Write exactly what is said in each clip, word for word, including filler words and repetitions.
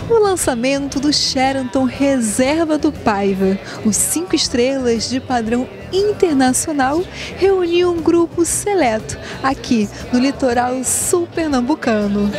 O lançamento do Sheraton Reserva do Paiva, os cinco estrelas de padrão internacional, reuniu um grupo seleto aqui no litoral sul pernambucano.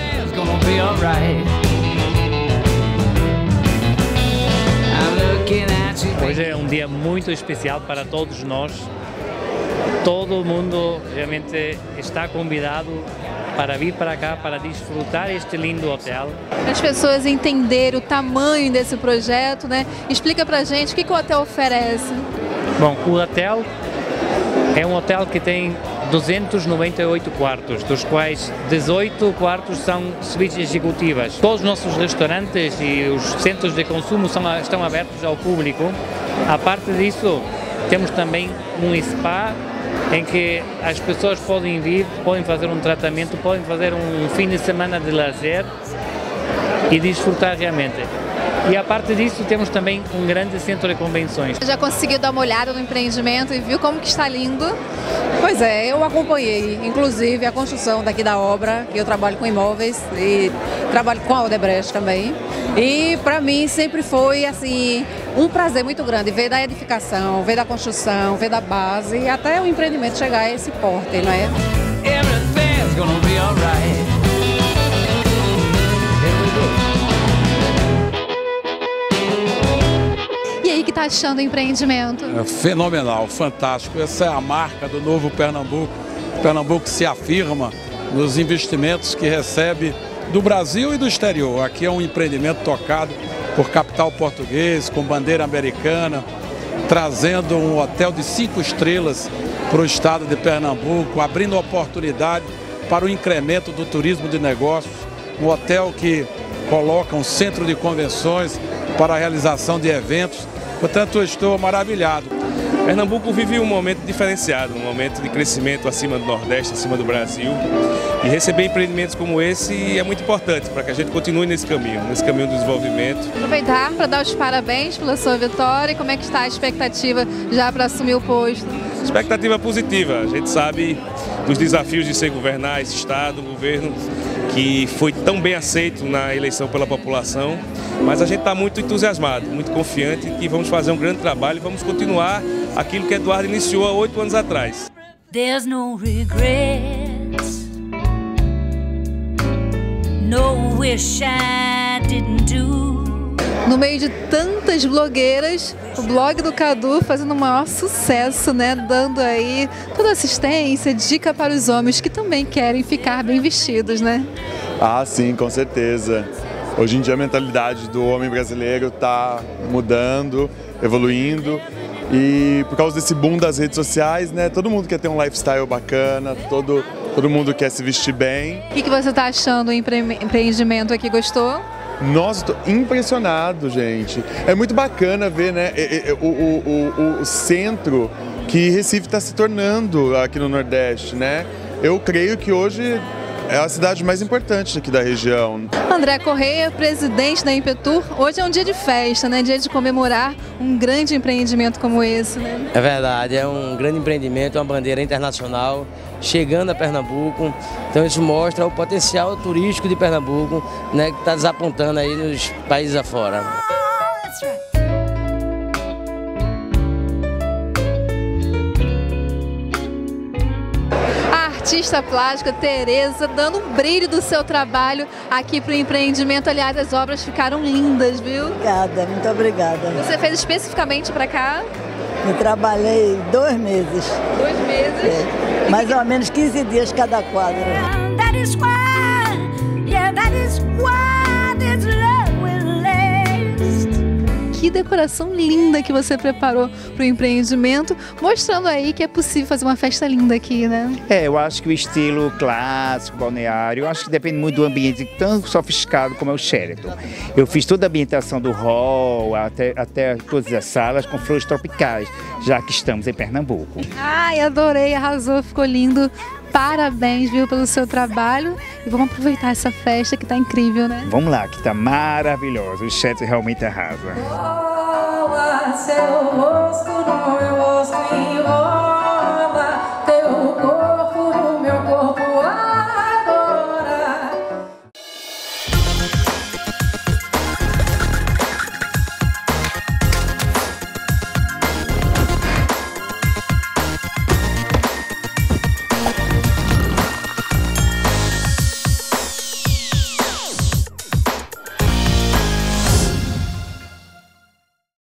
Hoje é um dia muito especial para todos nós. Todo mundo realmente está convidado para vir para cá, para desfrutar este lindo hotel. As pessoas entenderem o tamanho desse projeto, né? Explica pra gente o que, que o hotel oferece. Bom, o hotel é um hotel que tem duzentos e noventa e oito quartos, dos quais dezoito quartos são suítes executivas. Todos os nossos restaurantes e os centros de consumo são, estão abertos ao público. A parte disso, temos também um spa em que as pessoas podem vir, podem fazer um tratamento, podem fazer um fim de semana de lazer e desfrutar realmente. E a parte disso temos também um grande centro de convenções. Já conseguiu dar uma olhada no empreendimento e viu como que está lindo? Pois é, eu acompanhei, inclusive, a construção daqui da obra, que eu trabalho com imóveis e trabalho com a Odebrecht também. E para mim sempre foi assim um prazer muito grande ver da edificação, ver da construção, ver da base e até o empreendimento chegar a esse porte, não é? E aí, que tá achando do empreendimento? É fenomenal, fantástico. Essa é a marca do novo Pernambuco. Pernambuco se afirma nos investimentos que recebe do Brasil e do exterior. Aqui é um empreendimento tocado por capital português, com bandeira americana, trazendo um hotel de cinco estrelas para o estado de Pernambuco, abrindo oportunidade para o incremento do turismo de negócios, um hotel que coloca um centro de convenções para a realização de eventos. Portanto, eu estou maravilhado. Pernambuco vive um momento diferenciado, um momento de crescimento acima do Nordeste, acima do Brasil. E receber empreendimentos como esse é muito importante para que a gente continue nesse caminho, nesse caminho do desenvolvimento. Aproveitar para dar os parabéns pela sua vitória. E como é que está a expectativa já para assumir o posto? Expectativa positiva. A gente sabe dos desafios de ser governar esse estado, um governo que foi tão bem aceito na eleição pela população, mas a gente está muito entusiasmado, muito confiante que vamos fazer um grande trabalho e vamos continuar aquilo que Eduardo iniciou há oito anos atrás. There's no regrets, no wish I didn't do. No meio de tantas blogueiras, o blog do Cadu fazendo o maior sucesso, né? Dando aí toda assistência, dica para os homens que também querem ficar bem vestidos, né? Ah, sim, com certeza. Hoje em dia a mentalidade do homem brasileiro está mudando, evoluindo. E por causa desse boom das redes sociais, né? Todo mundo quer ter um lifestyle bacana, todo, todo mundo quer se vestir bem. O que, que você está achando do empre empreendimento aqui? Gostou? Nossa, estou impressionado, gente. É muito bacana ver, né, o, o, o, o centro que Recife está se tornando aqui no Nordeste, né? Eu creio que hoje é a cidade mais importante aqui da região. André Correia, presidente da Impetur, hoje é um dia de festa, né? Dia de comemorar um grande empreendimento como esse, né? É verdade, é um grande empreendimento, uma bandeira internacional chegando a Pernambuco. Então isso mostra o potencial turístico de Pernambuco, né, que está desapontando aí nos países afora. Artista plástica Tereza dando um brilho do seu trabalho aqui para o empreendimento. Aliás, as obras ficaram lindas, viu? Obrigada, muito obrigada. Você fez especificamente para cá? Eu trabalhei dois meses. Dois meses? É. Mais ou menos quinze dias cada quadro. Que decoração linda que você preparou para o empreendimento, mostrando aí que é possível fazer uma festa linda aqui, né? É, eu acho que o estilo clássico, balneário, eu acho que depende muito do ambiente tão sofisticado como é o Sheraton. Eu fiz toda a ambientação do hall, até, até todas as salas com flores tropicais, já que estamos em Pernambuco. Ai, adorei, arrasou, ficou lindo. Parabéns, viu, pelo seu trabalho. E vamos aproveitar essa festa que tá incrível, né? Vamos lá, que tá maravilhoso. O Sheraton realmente arrasa. Seu rosto no meu rosto enrola.